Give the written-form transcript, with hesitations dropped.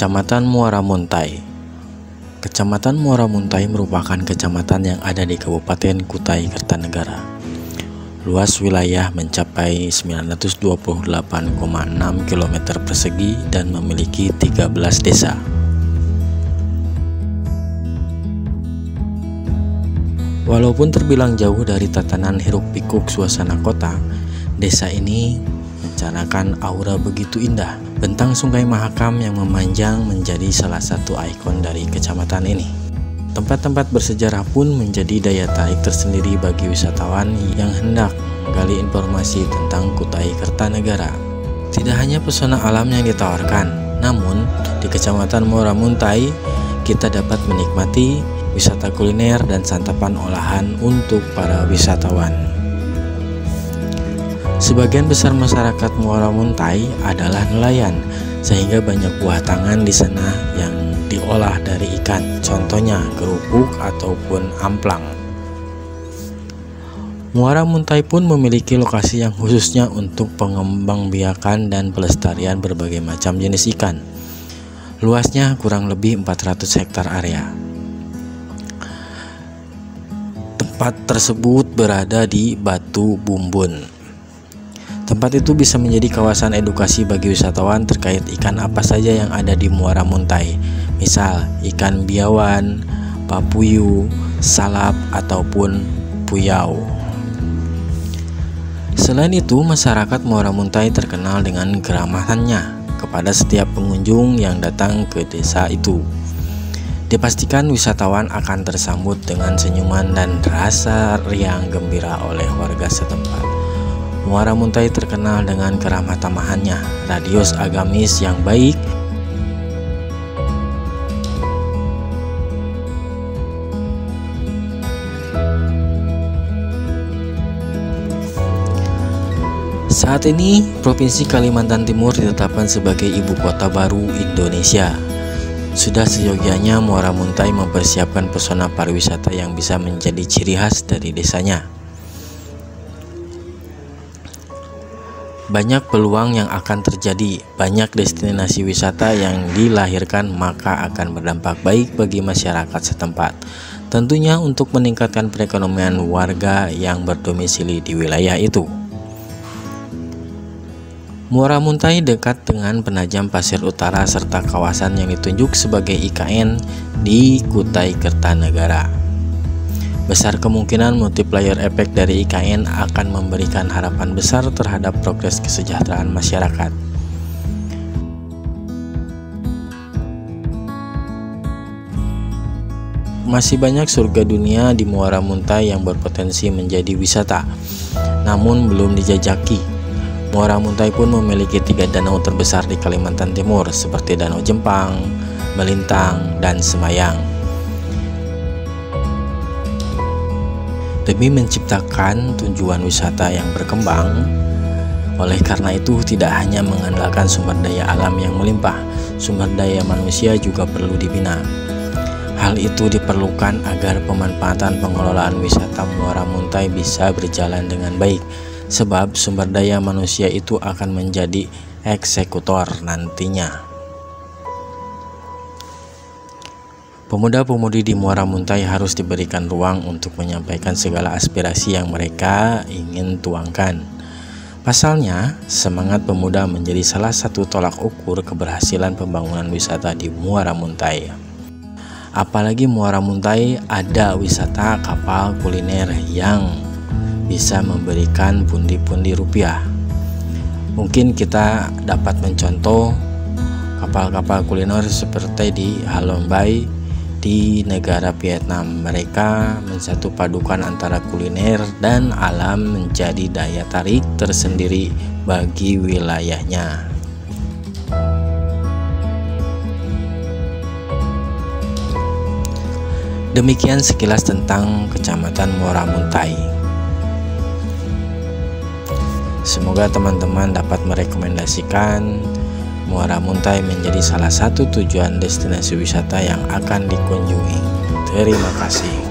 Kecamatan Muara Muntai. Kecamatan Muara Muntai merupakan kecamatan yang ada di Kabupaten Kutai Kartanegara. Luas wilayah mencapai 928,6 km persegi dan memiliki 13 desa. Walaupun terbilang jauh dari tatanan hiruk-pikuk suasana kota, desa ini mencarakan aura begitu indah. Bentang Sungai Mahakam yang memanjang menjadi salah satu ikon dari kecamatan ini. Tempat-tempat bersejarah pun menjadi daya tarik tersendiri bagi wisatawan yang hendak menggali informasi tentang Kutai Kartanegara. Tidak hanya pesona alam yang ditawarkan, namun di Kecamatan Muara Muntai kita dapat menikmati wisata kuliner dan santapan olahan untuk para wisatawan. Sebagian besar masyarakat Muara Muntai adalah nelayan, sehingga banyak buah tangan di sana yang diolah dari ikan, contohnya kerupuk ataupun amplang. Muara Muntai pun memiliki lokasi yang khususnya untuk pengembangbiakan dan pelestarian berbagai macam jenis ikan. Luasnya kurang lebih 400 hektar area. Tempat tersebut berada di Batu Bumbun. Tempat itu bisa menjadi kawasan edukasi bagi wisatawan terkait ikan apa saja yang ada di Muara Muntai. Misal ikan biawan, papuyu, salap, ataupun puyau. Selain itu, masyarakat Muara Muntai terkenal dengan keramahannya kepada setiap pengunjung yang datang ke desa itu. Dipastikan wisatawan akan tersambut dengan senyuman dan rasa riang gembira oleh warga setempat. Muara Muntai terkenal dengan keramah tamahannya, radius agamis yang baik, saat ini Provinsi Kalimantan Timur ditetapkan sebagai ibu kota baru Indonesia. Sudah seyogianya Muara Muntai mempersiapkan pesona pariwisata yang bisa menjadi ciri khas dari desanya. Banyak peluang yang akan terjadi, banyak destinasi wisata yang dilahirkan, maka akan berdampak baik bagi masyarakat setempat. Tentunya untuk meningkatkan perekonomian warga yang berdomisili di wilayah itu. Muara Muntai dekat dengan Penajam Pasir Utara serta kawasan yang ditunjuk sebagai IKN di Kutai Kartanegara. Besar kemungkinan multiplier efek dari IKN akan memberikan harapan besar terhadap progres kesejahteraan masyarakat. Masih banyak surga dunia di Muara Muntai yang berpotensi menjadi wisata, namun belum dijajaki. Muara Muntai pun memiliki 3 danau terbesar di Kalimantan Timur, seperti Danau Jempang, Melintang, dan Semayang. Demi menciptakan tujuan wisata yang berkembang, oleh karena itu tidak hanya mengandalkan sumber daya alam yang melimpah, sumber daya manusia juga perlu dibina. Hal itu diperlukan agar pemanfaatan pengelolaan wisata Muara Muntai bisa berjalan dengan baik, sebab sumber daya manusia itu akan menjadi eksekutor nantinya. Pemuda-pemudi di Muara Muntai harus diberikan ruang untuk menyampaikan segala aspirasi yang mereka ingin tuangkan. Pasalnya, semangat pemuda menjadi salah satu tolak ukur keberhasilan pembangunan wisata di Muara Muntai. Apalagi Muara Muntai ada wisata kapal kuliner yang bisa memberikan pundi-pundi rupiah. Mungkin kita dapat mencontoh kapal-kapal kuliner seperti di Halong Bay di negara Vietnam. Mereka mensatu padukan antara kuliner dan alam menjadi daya tarik tersendiri bagi wilayahnya. Demikian sekilas tentang Kecamatan Muara Muntai. Semoga teman-teman dapat merekomendasikan Muara Muntai menjadi salah satu tujuan destinasi wisata yang akan dikunjungi. Terima kasih.